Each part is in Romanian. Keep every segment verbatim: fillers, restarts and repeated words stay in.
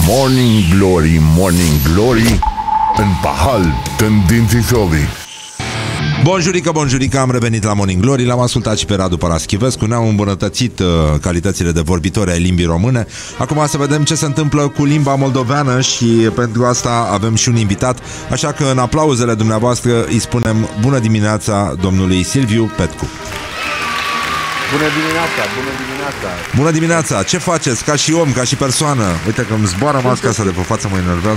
Morning Glory, Morning Glory, în pahal când dințișorii. Bonjurică, bonjurică, am revenit la Morning Glory. L-am ascultat și pe Radu Paraschivescu. Ne-au îmbunătățit uh, calitățile de vorbitori ai limbii române. Acum să vedem ce se întâmplă cu limba moldoveană. Și pentru asta avem și un invitat. Așa că în aplauzele dumneavoastră îi spunem bună dimineața domnului Silviu Petcu. Bună dimineața, bună dimineața. Bună dimineața, ce faceți ca și om, ca și persoană? Uite că îmi zboară masca asta de pe față, mă enervează.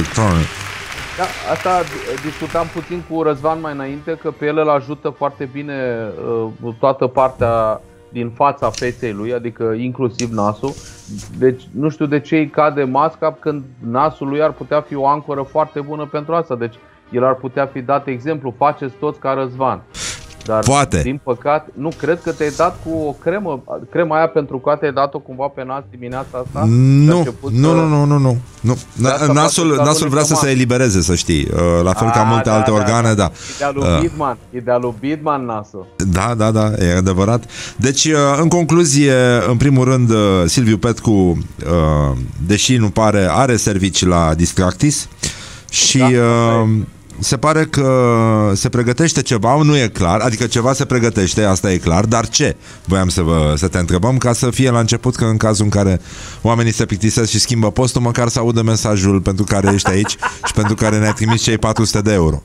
Da, asta discutam puțin cu Răzvan mai înainte, că pe el îl ajută foarte bine uh, toată partea din fața feței lui, adică inclusiv nasul. Deci nu știu de ce îi cade masca, când nasul lui ar putea fi o ancoră foarte bună pentru asta. Deci el ar putea fi dat exemplu, faceți toți ca Răzvan. Dar, poate. Din păcate, nu, cred că te-ai dat cu o cremă. Crema aia pentru coate ai dat-o cumva pe nas dimineața asta? Nu, nu, nu, nu, nu, nu, nu. Nasul, nasul vrea să se elibereze, să știi. La fel ca multe da, alte da, organe, da. Ideea lui Bidman, ideea lui Bidman, nasul. Da, da, da, e adevărat. Deci, în concluzie, în primul rând, Silviu Petcu, deși nu pare, are servicii la Distractis și... Da, se pare că se pregătește ceva, nu e clar, adică ceva se pregătește, asta e clar, dar ce? Voiam să, vă, să te întrebăm ca să fie la început că în cazul în care oamenii se plictisesc și schimbă postul, măcar să audă mesajul pentru care ești aici și pentru care ne-ai trimis cei patru sute de euro.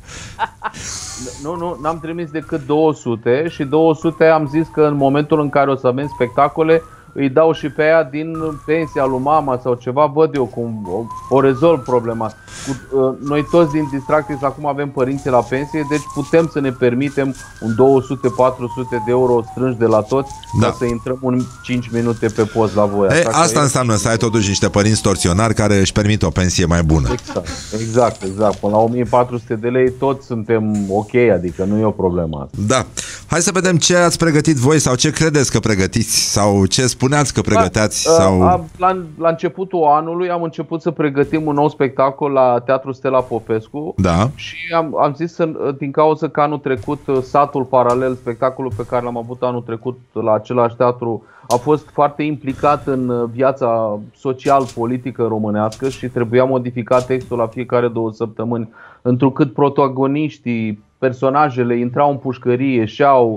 Nu, nu, n-am trimis decât două sute și două sute am zis că în momentul în care o să avem spectacole îi dau și pe aia din pensia lui mama sau ceva, văd eu cum o, o rezolv problema. Cu, uh, noi toți din Distractis acum avem părinții la pensie, deci putem să ne permitem un două sute patru sute de euro strânși de la toți, da, ca să intrăm un cinci minute pe post la voi. E, asta înseamnă e... să ai totuși niște părinți torționari care își permit o pensie mai bună. Exact, exact, exact. Până la o mie patru sute de lei toți suntem ok, adică nu e o problemă asta. Da. Hai să vedem ce ați pregătit voi sau ce credeți că pregătiți sau ce spuneați că pregăteați. Da, sau... a, la, la începutul anului am început să pregătim un nou spectacol la Teatrul Stella Popescu, da, și am, am zis să, din cauza că anul trecut Satul Paralel, spectacolul pe care l-am avut anul trecut la același teatru, a fost foarte implicat în viața social-politică românească și trebuia modificat textul la fiecare două săptămâni, întrucât protagoniștii, personajele intrau în pușcărie, ieșeau.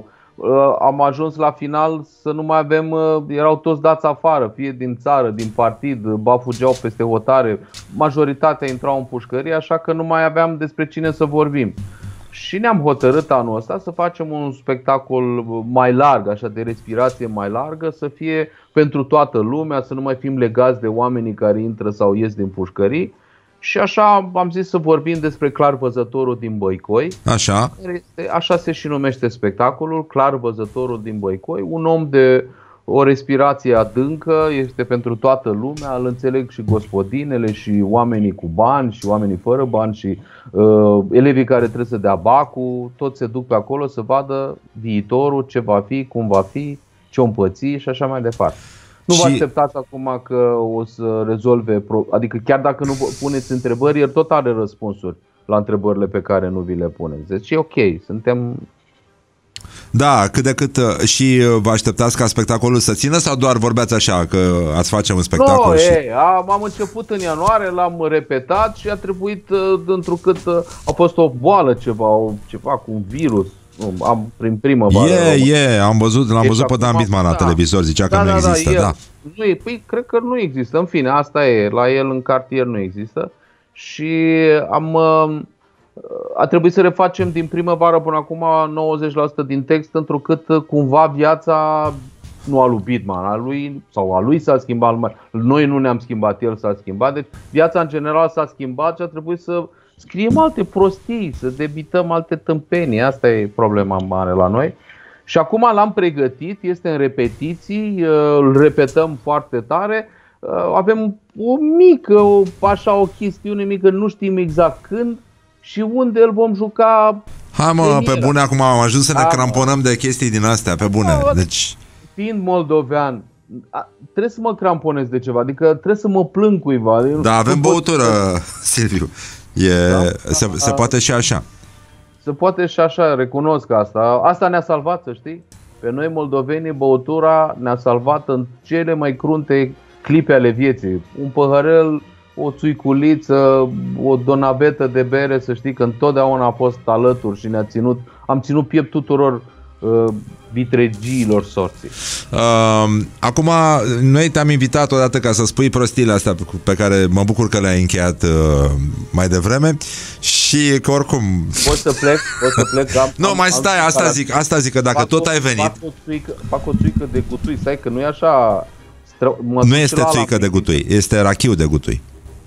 Am ajuns la final să nu mai avem, erau toți dați afară, fie din țară, din partid, ba fugeau peste hotare, majoritatea intrau în pușcărie, așa că nu mai aveam despre cine să vorbim. Și ne-am hotărât anul ăsta să facem un spectacol mai larg, așa, de respirație mai largă, să fie pentru toată lumea, să nu mai fim legați de oamenii care intră sau ies din pușcării. Și așa am zis să vorbim despre Clarvăzătorul din Băicoi. Așa. Așa se și numește spectacolul, Clarvăzătorul din Băicoi. Un om de o respirație adâncă, este pentru toată lumea, îl înțeleg și gospodinele și oamenii cu bani și oamenii fără bani și uh, elevii care trebuie să dea bacul, toți se duc pe acolo să vadă viitorul, ce va fi, cum va fi, ce o împăți și așa mai departe. Nu vă așteptați acum că o să rezolve, adică chiar dacă nu puneți întrebări, el tot are răspunsuri la întrebările pe care nu vi le puneți. Deci e ok, suntem... Da, cât de cât. Și vă așteptați ca spectacolul să țină sau doar vorbeați așa că ați face un spectacol? No, și... e, am, am început în ianuarie, l-am repetat și a trebuit, întrucât a fost o boală ceva, ceva cu un virus. Am prin primăvară. E, e, am văzut, l-am văzut pe Dan Bidman la televizor, zicea da, că da, nu există, da. da. Nu e, păi cred că nu există. În fine, asta e, la el în cartier nu există. Și am a trebuit să refacem din primăvară până acum nouăzeci la sută din text, întrucât cumva viața nu a lui Bidman, a lui sau a lui s-a schimbat, noi nu ne-am schimbat, el s-a schimbat. Deci viața în general s-a schimbat și a trebuit să scriem alte prostii, să debităm alte tâmpenii. Asta e problema mare la noi. Și acum l-am pregătit, este în repetiții, îl repetăm foarte tare. Avem o mică, o, așa o chestiune mică, nu știm exact când și unde îl vom juca. Hai mă, pe bune, acum am ajuns să ne da, cramponăm de chestii din astea, pe bune. Deci... Fiind moldovean, trebuie să mă cramponez de ceva, adică trebuie să mă plâng cuiva. Da, avem băutură, Silviu. E, da, se, se poate și așa. Se poate și așa, recunosc asta. Asta ne-a salvat, să știi. Pe noi moldovenii băutura ne-a salvat în cele mai crunte clipe ale vieții. Un păhărel o țuiculiță, o donavetă de bere, să știi că întotdeauna a fost alături și ne-a ținut, am ținut piept tuturor uh, vitregiilor sorții. Uh, acum, noi te-am invitat odată ca să spui prostiile astea pe care mă bucur că le-ai încheiat uh, mai devreme și că oricum... Pot să plec? Pot să plec? Am, nu, am, mai stai, am asta zic, asta zic, că dacă fac tot o, ai venit... Fac o țuică, fac o țuică de gutui, stai că nu e așa... Stră, nu este țuică de gutui, este rachiu de gutui.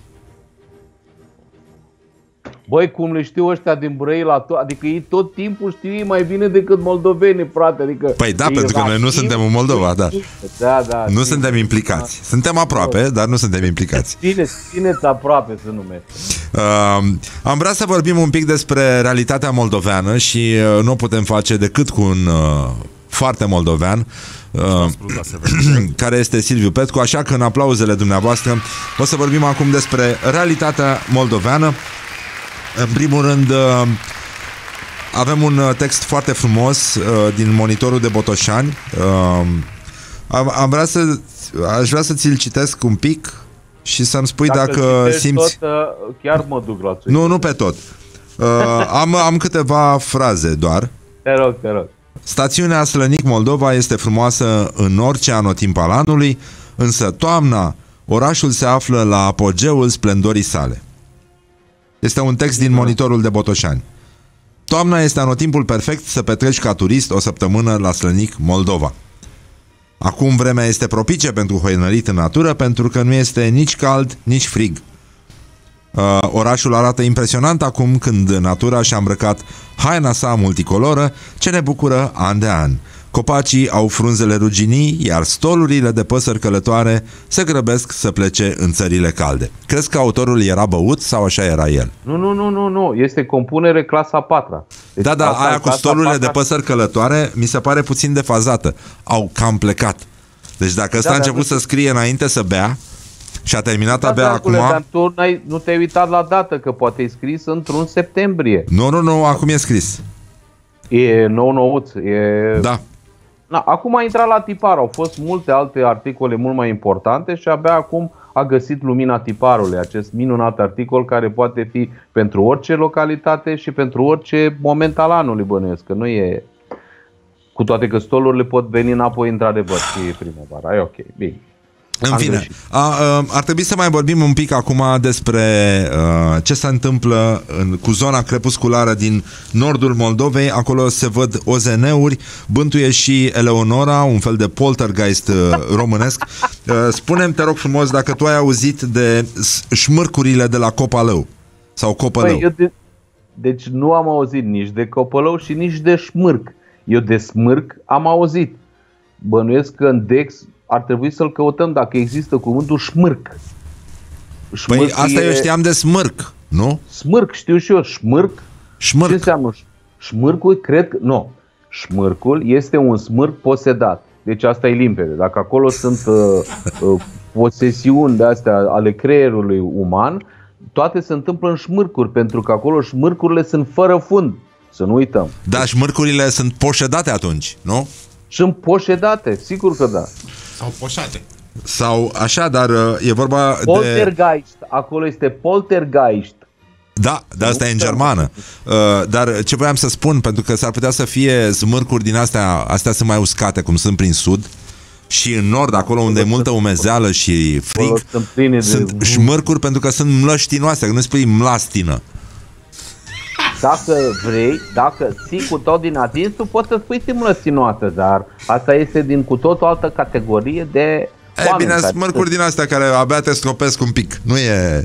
Băi, cum le știu ăștia din Brăila, adică ei tot timpul știu ei mai bine decât moldovenii, frate. Adică păi da, pentru că noi nu suntem în Moldova, da. Da, da. Nu suntem implicați. Suntem aproape, dar nu suntem implicați. Bine, țineți aproape să numește. Uh, am vrea să vorbim un pic despre realitatea moldoveană și uh, nu putem face decât cu un uh, foarte moldovean, uh, care este Silviu Petcu, așa că în aplauzele dumneavoastră o să vorbim acum despre realitatea moldoveană. În primul rând, avem un text foarte frumos din Monitorul de Botoșani. Am, am vrea să, aș vrea să ți-l citesc un pic și să-mi spui dacă, dacă simți... Tot, chiar mă duc la țuică. Nu, nu pe tot. am, am câteva fraze doar. Te rog, te rog. Stațiunea Slănic Moldova este frumoasă în orice anotimp al anului, însă toamna, orașul se află la apogeul splendorii sale. Este un text din Monitorul de Botoșani. Toamna este anotimpul perfect să petreci ca turist o săptămână la Slănic, Moldova. Acum vremea este propice pentru hoinărit în natură, pentru că nu este nici cald, nici frig. Uh, orașul arată impresionant acum când natura și-a îmbrăcat haina sa multicoloră, ce ne bucură an de an. Copacii au frunzele ruginii, iar stolurile de păsări călătoare se grăbesc să plece în țările calde. Crezi că autorul era băut sau așa era el? Nu, nu, nu, nu, nu. Este compunere clasa a patra. Deci da, da, aia cu stolurile patra... de păsări călătoare mi se pare puțin defazată. Au cam plecat. Deci dacă ăsta da, a început să scrie înainte să bea și a terminat da, abia da, acum... Dar tu nu te-ai uitat la dată, că poate e scris într-un septembrie. Nu, nu, nu, acum e scris. E nou-nouț. E... Da. Na, acum a intrat la tipar, au fost multe alte articole mult mai importante și abia acum a găsit lumina tiparului, acest minunat articol care poate fi pentru orice localitate și pentru orice moment al anului, bănuiesc, că nu e... Cu toate că stolurile pot veni înapoi într-adevăr și primăvara, e ok, bine. În fine, a, a, ar trebui să mai vorbim un pic acum despre a, ce se întâmplă în, cu zona crepusculară din nordul Moldovei. Acolo se văd O Z N-uri, bântuie și Eleonora, un fel de poltergeist românesc. Spune-mi, te rog frumos, dacă tu ai auzit de șmârcurile de la Copalău sau Copălău. Păi, eu de, deci nu am auzit nici de Copălău și nici de șmârc. Eu de smârc am auzit. Bănuiesc că în Dex ar trebui să-l căutăm dacă există cuvântul șmârc. Șmârc păi asta e... eu știam de smârc, nu? Smârc, știu și eu, șmârc. Șmârc. Ce înseamnă? Șmârcul, cred că... Nu. Șmârcul este un smârc posedat. Deci asta e limpede. Dacă acolo sunt uh, uh, posesiuni de astea ale creierului uman, toate se întâmplă în șmârcuri, pentru că acolo șmârcurile sunt fără fund. Să nu uităm. Da, șmârcurile sunt poședate atunci, nu? Sunt poședate, sigur că da. Sau poșate. Sau așa, dar e vorba de... Poltergeist, acolo este poltergeist. Da, dar asta e în germană. Uh, dar ce voiam să spun, pentru că s-ar putea să fie smârcuri din astea, astea sunt mai uscate, cum sunt prin sud, și în nord, acolo unde e multă umezeală și frig, sunt șmârcuri pentru că sunt mlăștinoase, că nu spui mlastină. Dacă vrei, dacă ții cu tot din atins, tu poți să spui mlăținoasă, dar asta este din cu tot o altă categorie de e, oameni. Bine, smârcuri din astea care abia te scopesc un pic, nu e...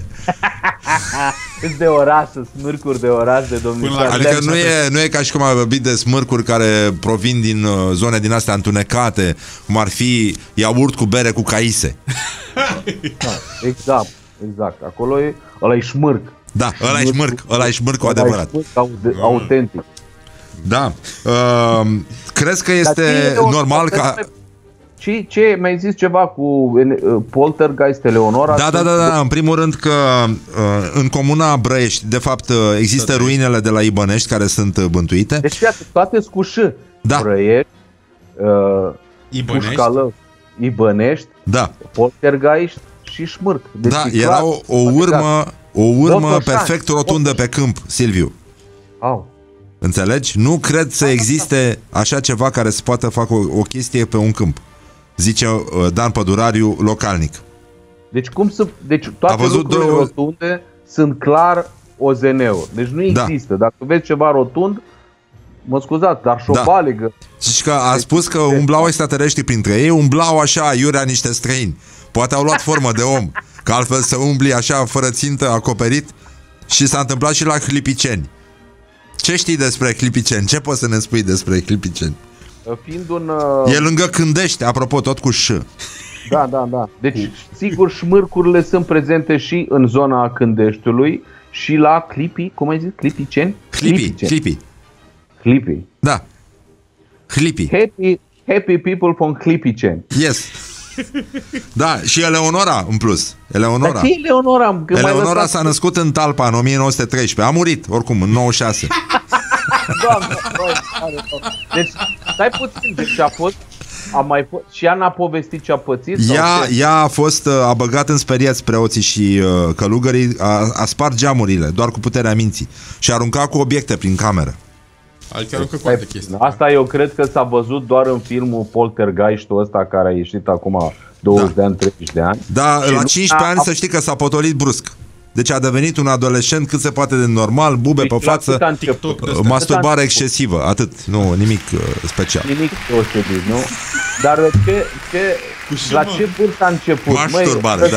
Sunt de oraș, smârcuri de oraș, de domnișoară. Adică nu e, nu e ca și cum ai vorbit de smârcuri care provin din zone din astea întunecate, cum ar fi iaurt cu bere cu caise. Da, exact, exact. Acolo e, ăla e șmârc. Da, ăla e șmârc, ăla e șmârc cu adevărat. Autentic. Da. Uh, crezi că este normal ca... Ce, ce mi-ai zis ceva cu uh, poltergeist Eleonora? Da, da, da, da, în primul rând că uh, în comuna Brăiești, de fapt, uh, există Tot ruinele de la Ibănești care sunt uh, bântuite. Deci, iată, toate cu ș. Da. Brăiești, uh, Ibănești. Pușcală, Ibănești, da. poltergeist și șmârc. Deci da, e era clar, o, o urmă, o urmă Botoșani. perfect rotundă pe câmp, Silviu. Au. Înțelegi? Nu cred să existe așa ceva care să poată face o, o chestie pe un câmp. Zice uh, Dan Pădurariu, localnic. Deci cum să... Deci toate văzut lucrurile două- rotunde sunt clar O Z N-uri. Deci nu Da. există. Dacă vezi ceva rotund, mă scuzați, dar șobalegă. Și că a spus că umblau extraterestri printre ei, umblau așa, iurea niște străini. Poate au luat formă de om, că altfel să umbli așa, fără țintă, acoperit. Și s-a întâmplat și la Clipiceni. Ce știi despre Clipiceni? Ce poți să ne spui despre Clipiceni? Fiind un... uh, E lângă Cândești, apropo, tot cu ș. Da, da, da. Deci, sigur, șmârcurile sunt prezente și în zona Cândeștiului și la Clipi, cum ai zis? Clipiceni? Clipi, Clipi. Clipi. Da. Clipi. Happy, happy people from Clipiceni. Yes. Da, și Eleonora în plus. Eleonora. Dar ce e Eleonora? Că mai Eleonora lăsat- s-a născut în Talpa în o mie nouă sute treisprezece. A murit, oricum, în nouăzeci și șase. Doamne, doamne, doamne, doamne. Deci, stai puțin, deci a fost, a mai fost, și ea n-a povestit ce a pățit? sau Ea, ce? ea a fost, a băgat în speriați preoții și uh, călugării, a, a spart geamurile, doar cu puterea minții. Și a aruncat cu obiecte prin cameră. Alții aruncă cu alte chestii. Asta eu cred că s-a văzut doar în filmul Poltergeist-ul ăsta care a ieșit acum douăzeci Da. de ani, treizeci de ani. Dar Și la nu cincisprezece a- ani să știi că s-a potolit brusc. Deci a devenit un adolescent cât se poate de normal, bube Deci pe la față, cât a început? TikTok de uh, ăsta. masturbare Cât a excesivă, atât, nu, nimic uh, special. Nimic deosebit, nu? Dar ce, ce, Cu ce, la mă? ce vârstă a început? Masturbare, Măi, da.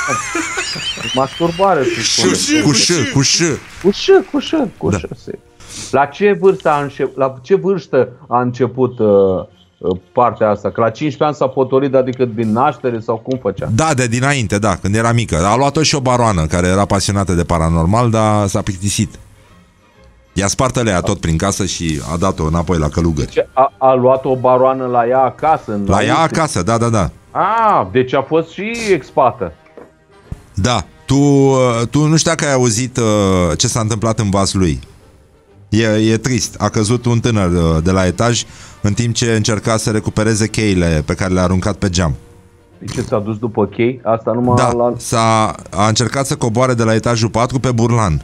Masturbare, se spune. Cu ș, cu ș. Cu ș, cu ș, cu Da. ș. se- La ce vârstă a început, la ce vârstă a început uh, uh, partea asta? Că la cincisprezece ani s-a potolit, adică din naștere sau cum făcea? Da, de dinainte, da, când era mică. A luat-o și o baroană care era pasionată de paranormal, dar s-a plictisit. I-a spart alea tot prin casă și a dat-o înapoi la călugări. Ce, a, a luat o baroană la ea acasă? În La ea Austria? acasă, da, da, da. Ah, deci a fost și expată. Da, tu, uh, tu nu știu dacă ai auzit uh, ce s-a întâmplat în Vaslui. E, e trist. A căzut un tânăr uh, de la etaj în timp ce încerca să recupereze cheile pe care le-a aruncat pe geam. De ce s-a dus după chei? Asta numai Da, la... s-a, a încercat să coboare de la etajul patru pe burlan.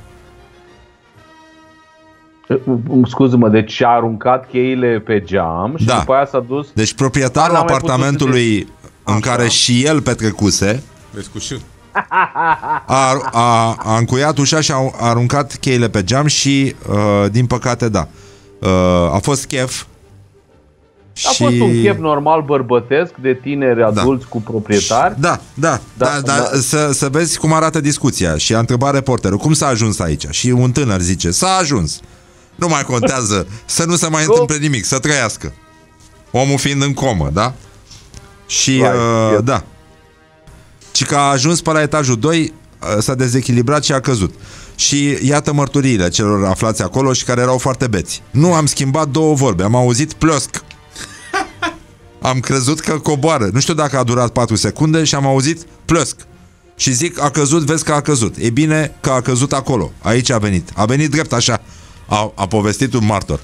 Scuze-mă, deci a aruncat cheile pe geam și Da. după aia s-a dus... Deci proprietarul N-a mai putut apartamentului în Așa. care și el petrecuse Vezi cu ș. a, a, a încuiat ușa și a aruncat cheile pe geam și, uh, din păcate, da, uh, a fost chef. A și... fost un chef normal bărbătesc de tineri adulți cu proprietari. Da, da, da, Da, da, da. Să, să vezi cum arată discuția. Și a întrebat reporterul, cum s-a ajuns aici? Și un tânăr zice, s-a ajuns. Nu mai contează, să nu se mai întâmple nimic, să trăiască. Omul fiind în comă, da? Și, Vai, uh, eu- da. Și că a ajuns pe la etajul doi, uh, s-a dezechilibrat și a căzut. Și iată mărturiile celor aflați acolo și care erau foarte beți. Nu am schimbat două vorbe, am auzit plosc. Am crezut că coboară. Nu știu dacă a durat patru secunde și am auzit plosc. Și zic, a căzut, vezi că a căzut. E bine că a căzut acolo. Aici a venit. A venit drept așa. A, a povestit un martor.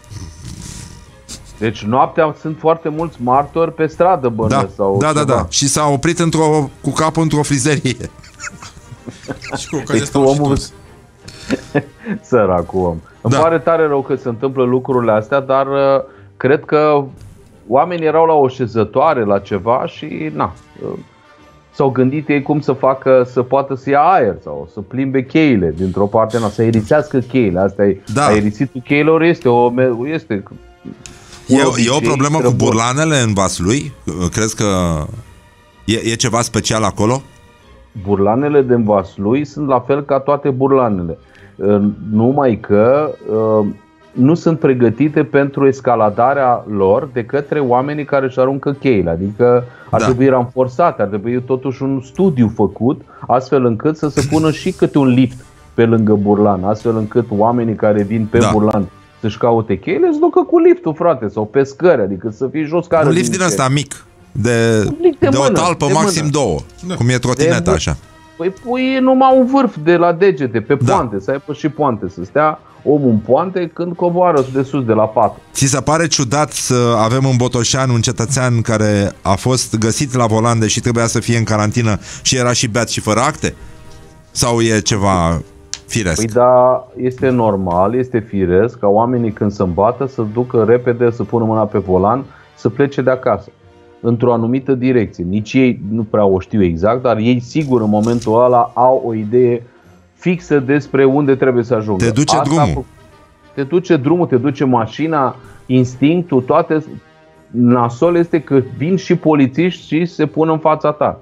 Deci noaptea sunt foarte mulți martori pe stradă, bănuiesc. Da, sau da, da, ceva. da. Și s-a oprit într-o, cu capul într-o frizerie. Și cu ocazia Deci asta am și omul- dus. Săracul om. Îmi Da. pare tare rău că se întâmplă lucrurile astea, dar uh, cred că oamenii erau la o șezătoare, la ceva și na, uh, s-au gândit ei cum să facă, să poată să ia aer sau să plimbe cheile dintr-o parte, na, să aerisească cheile. Asta e, Da. aerisitul cheilor este o me- este E, un e o obicei problemă cu străbun. burlanele în Vaslui? Crezi că e, e ceva special acolo? Burlanele din Vaslui sunt la fel ca toate burlanele, Uh, numai că uh, nu sunt pregătite pentru escaladarea lor de către oamenii care își aruncă cheile. Adică ar Da. trebui ranforsate, ar trebui totuși un studiu făcut astfel încât să se pună și câte un lift pe lângă burlan, astfel încât oamenii care vin pe Da. burlan să-și caute cheile, să ducă cu liftul, frate, sau pe scări, adică să fii jos care Un lift din ăsta mic, de, Un lift de de o mână, talpă, de maxim mână. două. Da. Cum e trotineta, De- așa. Păi pui numai un vârf de la degete, pe Da. poante, să aibă și poante să stea omul în poante când coboară de sus de la pat. Ți se pare ciudat să avem în Botoșani un cetățean care a fost găsit la volan deși trebuia să fie în carantină și era și beat și fără acte? Sau e ceva firesc? Păi da, este normal, este firesc ca oamenii când se îmbată să ducă repede, să pună mâna pe volan, să plece de acasă într-o anumită direcție. Nici ei nu prea o știu exact, dar ei sigur în momentul ăla au o idee fixă despre unde trebuie să ajungă. Te duce Asta drumul. Te duce drumul, te duce mașina, instinctul, toate. Nasol este că vin și polițiști și se pun în fața ta.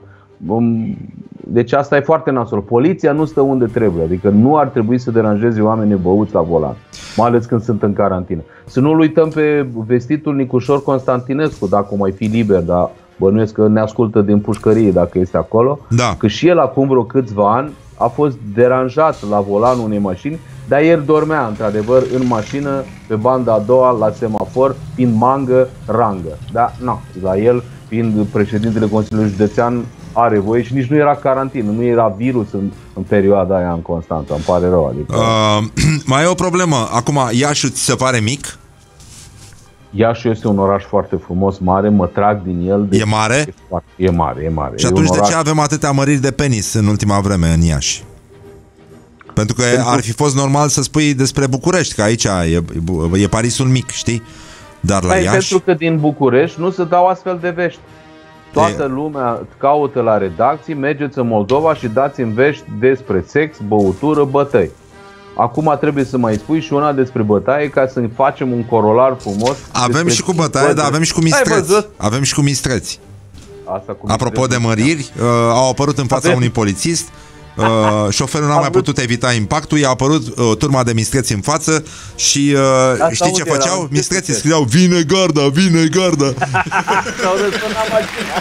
Deci asta e foarte nasol. Poliția nu stă unde trebuie, adică nu ar trebui să deranjeze oamenii băuți la volan, mai ales când sunt în carantină. Să nu-l uităm pe vestitul Nicușor Constantinescu, dacă o mai fi liber, dar bănuiesc că ne ascultă din pușcărie dacă este acolo, da. Că și el acum vreo câțiva ani a fost deranjat la volanul unei mașini, dar el dormea într-adevăr în mașină pe banda a doua la semafor, fiind mangă, rangă. Da, nu, la el, fiind președintele Consiliului Județean, are voie și nici nu era carantină, nu era virus în, în perioada aia în Constanța, îmi pare rău. Adică... Uh, mai e o problemă. Acum, Iașiul ți se pare mic? Iașiul este un oraș foarte frumos, mare, mă trag din el. E mare? E mare, e mare. Și atunci de ce avem atâtea măriri de penis în ultima vreme în Iași? Pentru că Pentru... ar fi fost normal să spui despre București, că aici e, e Parisul mic, știi? Dar la Hai, Iași... Pentru că din București nu se dau astfel de vești. Toată lumea caută la redacții, mergeți în Moldova și dați-mi vești despre sex, băutură, bătăi. Acum trebuie să mai spui și una despre bătaie ca să facem un corolar frumos. Avem și cu bătaie, dar avem și cu mistreți. Avem și cu mistreți. Asta cu Apropo de măriri, uh, au apărut în fața avem. unui polițist. Uh, șoferul n-a mai putut evita impactul, i-a apărut uh, turma de mistreți în față și uh, știi ce făceau? Mistreții scriau: vine garda, vine garda. S-au răsunat mașina.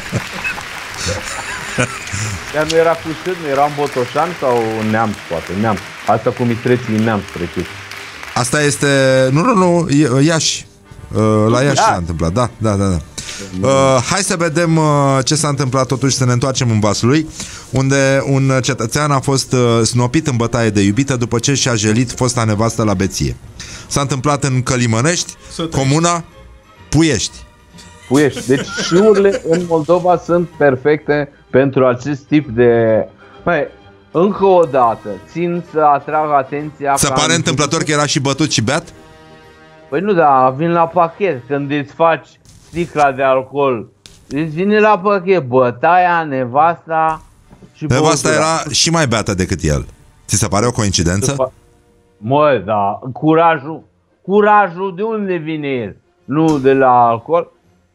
Dar nu era cu șât, nu era în Botoșani sau în Neamț, poate, în Neamț. Asta cu mistreții în Neamț, precis. Asta este, nu, nu, nu, Iași. Uh, la Iași s-a întâmplat, da, da, da, da. Uh, hai să vedem uh, ce s-a întâmplat totuși, să ne întoarcem în Vaslui, unde un cetățean a fost uh, snopit în bătaie de iubită după ce și-a jelit fosta nevastă la beție. S-a întâmplat în Călimănești, comuna Puiești. Puiești. Deci șuurile în Moldova sunt perfecte pentru acest tip de... Băi, încă o dată, țin să atrag atenția... Se pare întâmplător că era și bătut și beat? Păi nu, da, vin la pachet. Când îți faci sticla de alcool, îți vine la pachet bătaia, nevasta și nevasta era și mai beată decât el. Ți se pare o coincidență? Mă, da, curajul, curajul de unde vine el? Nu de la alcool?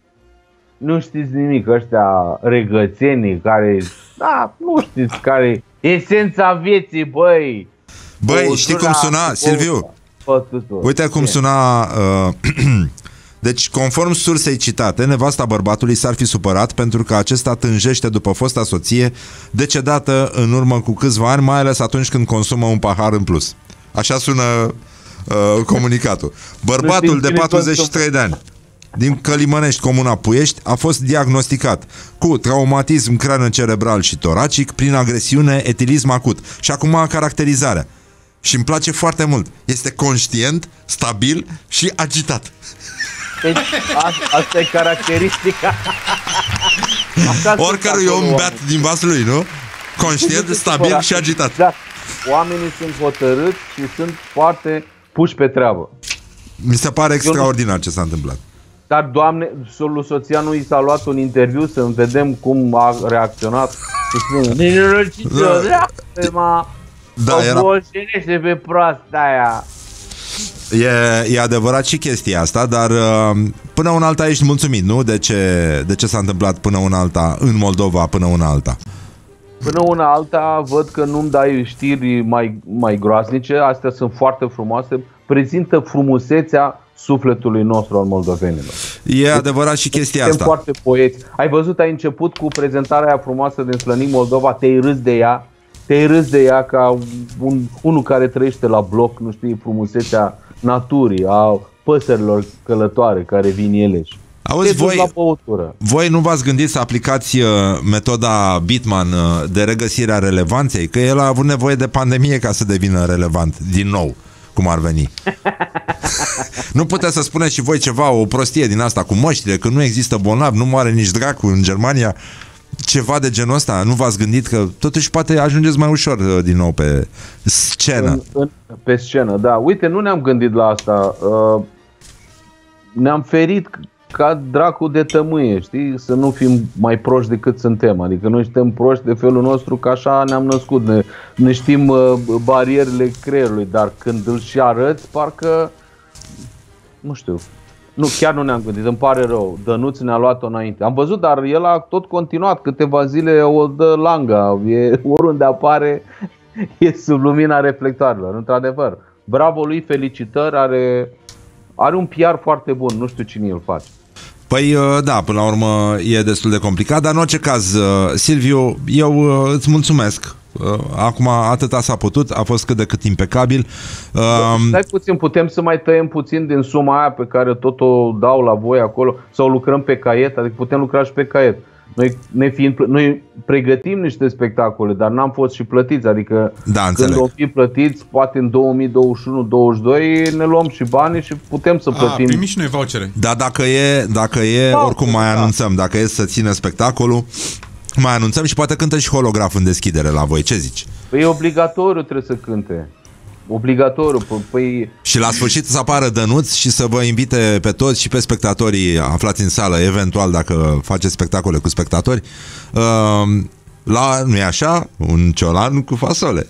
Nu știți nimic, ăștia regățenii care, da, nu știți care esența vieții, băi. Băi, știi cum suna, Silviu? Uite cum suna... Uh, deci, conform sursei citate, nevasta bărbatului s-ar fi supărat pentru că acesta tânjește după fosta soție decedată în urmă cu câțiva ani, mai ales atunci când consumă un pahar în plus. Așa sună uh, comunicatul. Bărbatul de patruzeci și trei de ani din Călimănești, comuna Puiești, a fost diagnosticat cu traumatism craniocerebral și toracic prin agresiune, etilism acut. Și acum caracterizarea. Și îmi place foarte mult. Este conștient, stabil și agitat. Deci, a, asta e caracteristica. Oricărui om beat din Vaslui, nu? Conștient, stabil și agitat. Da. Oamenii sunt hotărâți și sunt foarte puși pe treabă. Mi se pare extraordinar ce s-a întâmplat. Dar, Doamne, lui soția nu i s-a luat un interviu să vedem cum a reacționat. Da, era... pe proasta aia. E, e adevărat și chestia asta, dar până una alta ești mulțumit, nu? De ce, de ce s-a întâmplat până una alta în Moldova, până una alta? Până una alta văd că nu-mi dai știri mai, mai groaznice. Astea sunt foarte frumoase. Prezintă frumusețea sufletului nostru al moldovenilor. E adevărat și chestia Suntem asta. Foarte poeți. Ai văzut, ai început cu prezentarea aia frumoasă din Slănic, Moldova, te-ai râs de ea, te-ai râs de ea ca un, unul care trăiește la bloc, nu știi, frumusețea naturii, a păsărilor călătoare care vin ele. Auzi, voi, voi nu v-ați gândit să aplicați uh, metoda Bitman uh, de regăsire a relevanței? Că el a avut nevoie de pandemie ca să devină relevant din nou. cum ar veni. Nu puteți să spuneți și voi ceva, o prostie din asta cu măștile, că nu există bolnav, nu moare nici dracu în Germania, ceva de genul ăsta? Nu v-ați gândit că totuși poate ajungeți mai ușor din nou pe scenă? În, în, pe scenă, da. Uite, nu ne-am gândit la asta. Uh, ne-am ferit ca dracu de tămâie, știi? Să nu fim mai proști decât suntem. Adică noi suntem proști de felul nostru, că așa ne-am născut. Ne, ne știm uh, barierele creierului, dar când îl și arăți, parcă, nu știu, nu, chiar nu ne-am gândit, îmi pare rău. Dănuț ne-a luat-o înainte. Am văzut, dar el a tot continuat. Câteva zile o dă langa. E, oriunde apare, e sub lumina reflectoarelor, într-adevăr. Bravo lui, felicitări, are, are un P R foarte bun, nu știu cine îl face. Păi da, până la urmă e destul de complicat, dar în orice caz, Silviu, eu îți mulțumesc. Acum atâta s-a putut, a fost cât de cât impecabil. Stai puțin, putem să mai tăiem puțin din suma aia pe care tot o dau la voi acolo sau lucrăm pe caiet, adică putem lucra și pe caiet. Noi, ne fiind, noi pregătim niște spectacole, dar n-am fost și plătiți, adică da, când înțeleg. o fi plătiți, poate în două mii douăzeci și unu douăzeci și doi ne luăm și banii și putem să plătim. A, primim și noi vouchere. Da, dacă e, dacă e da, oricum mai da. anunțăm, dacă e să țină spectacolul, mai anunțăm și poate cântă și holograf în deschidere la voi, ce zici? Păi e obligatoriu, trebuie să cânte. Obligatoriu, păi... Și la sfârșit să apară Dănuț și să vă invite pe toți și pe spectatorii aflați în sală, eventual dacă faceți spectacole cu spectatori, la, nu-i așa, un ciolan cu fasole.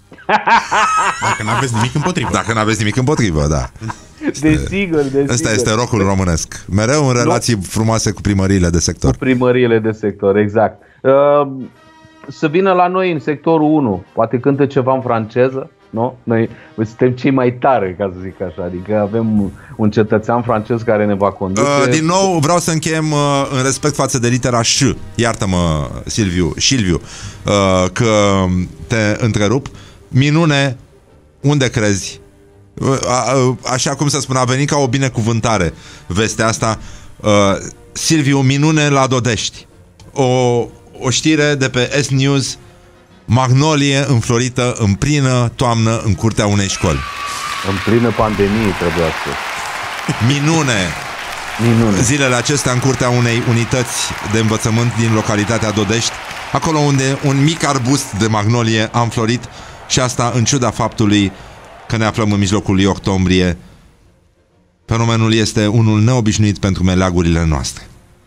Dacă n-aveți nimic împotrivă. Dacă n-aveți nimic împotrivă, da. Desigur, desigur. Ăsta este rockul românesc. Mereu în relații nu? frumoase cu primăriile de sector. Cu primăriile de sector, exact. Uh, să vină la noi în sectorul unu. Poate cântă ceva în franceză, nu? Noi suntem cei mai tare, ca să zic așa. Adică avem un cetățean francez care ne va conduce. Uh, din nou vreau să încheiem uh, în respect față de litera ș. Iartă-mă, Silviu, Silviu, uh, că te întrerup. Minune, unde crezi? A, a, așa cum se spune, a venit ca o binecuvântare vestea asta. uh, Silviu, minune la Dodești. O, o știre de pe S-News. Magnolie înflorită în plină toamnă în curtea unei școli. În plină pandemie trebuia să... Minune. Minune. Zilele acestea în curtea unei unități de învățământ din localitatea Dodești, acolo unde un mic arbust de magnolie a înflorit, și asta în ciuda faptului că ne aflăm în mijlocul lui octombrie. Fenomenul este unul neobișnuit pentru meleagurile noastre.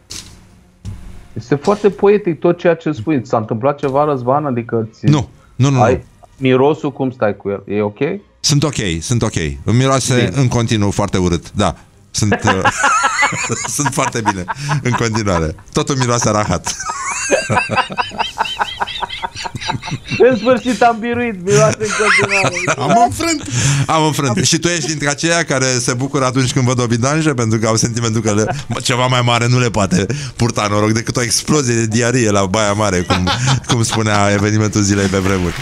Este foarte poetic tot ceea ce spui. S-a întâmplat ceva, Răzvan? Adică ți... Nu, nu, nu, ai... nu. Mirosul, cum stai cu el? E ok? Sunt ok, sunt ok. Îmi miroase bine. În continuu foarte urât. Da, sunt, uh, sunt foarte bine în continuare. Totul miroase a rahat. În sfârșit am biruit, miroase în continuare. Am înfrânt. Am înfrânt. Și tu ești dintre aceia care se bucură atunci când văd o bidanjă, pentru că au sentimentul că le, ceva mai mare nu le poate purta noroc decât o explozie de diarie la Baia Mare, cum, cum spunea evenimentul zilei pe vremuri.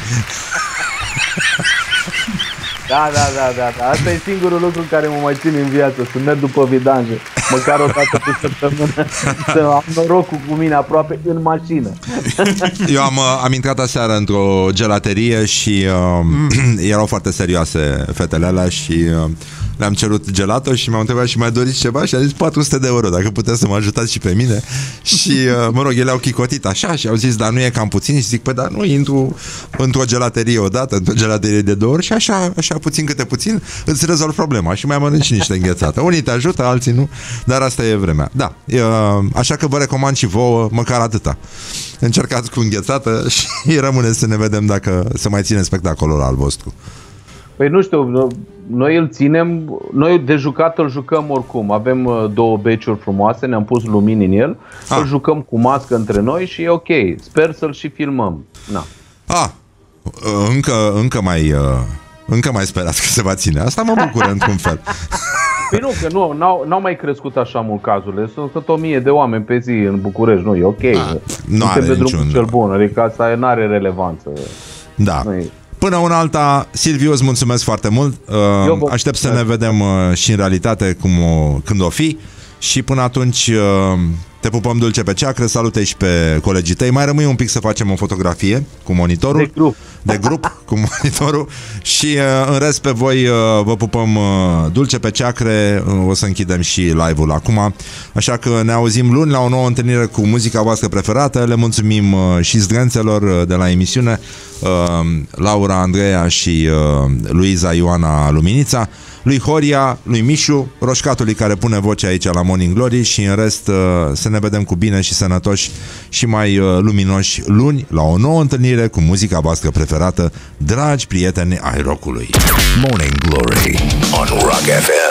Da, da, da, da, da. Asta e singurul lucru care mă mai ține în viață, să merg după vidanje, măcar o dată pe săptămână, să am norocul cu mine aproape în mașină. Eu am, am intrat aseară într-o gelaterie și uh, mm. erau foarte serioase fetele alea și uh, le-am cerut gelato și m-au întrebat și mai doriți ceva și a zis patru sute de euro, dacă puteți să mă ajutați și pe mine. Și uh, mă rog, ele au chicotit așa și au zis, dar nu e cam puțin? Și zic, păi dar nu, intru într-o gelaterie odată, într-o gelaterie de două ori și așa, așa puțin câte puțin îți rezolv problema și mai mănânci niște înghețată. Unii te ajută, alții nu, dar asta e vremea. Da, uh, așa că vă recomand și vouă măcar atâta. Încercați cu înghețată și rămâne să ne vedem dacă se mai ține spectacolul al vostru. Păi nu știu, noi îl ținem, noi de jucat îl jucăm oricum. Avem două beciuri frumoase, ne-am pus lumini în el, ah. îl jucăm cu mască între noi și e ok. Sper să-l și filmăm. Na. Ah, încă, încă mai... Încă mai sperați că se va ține. Asta mă bucură într-un fel. Păi nu, că nu, n-au, n-au mai crescut așa mult cazurile. Sunt cât o mie de oameni pe zi în București. Nu, e ok. Ah, nu are pe drumul niciun... cel bun. Adică asta nu are relevanță. Da. Nu-i... Până una alta, Silviu, îți mulțumesc foarte mult. Uh, aștept să ne vedem uh, și în realitate cum o, când o fi. Și până atunci, uh, Te pupăm dulce pe ceacră, salute și pe colegii tăi. Mai rămâi un pic să facem o fotografie cu monitorul. De grup. De grup, cu monitorul. Și uh, în rest pe voi uh, vă pupăm uh, dulce pe ceacre. uh, O să închidem și live-ul acum. Așa că ne auzim luni la o nouă întâlnire cu muzica voastră preferată. Le mulțumim uh, și zdrențelor uh, de la emisiune, uh, Laura, Andreea și uh, Luiza Ioana Luminița, lui Horia, lui Mișu, roșcatului care pune voce aici la Morning Glory. Și în rest uh, să ne vedem cu bine și sănătoși și mai uh, luminoși luni la o nouă întâlnire cu muzica voastră preferată, dragi prieteni ai rock-ului. Morning Glory on Rock F M.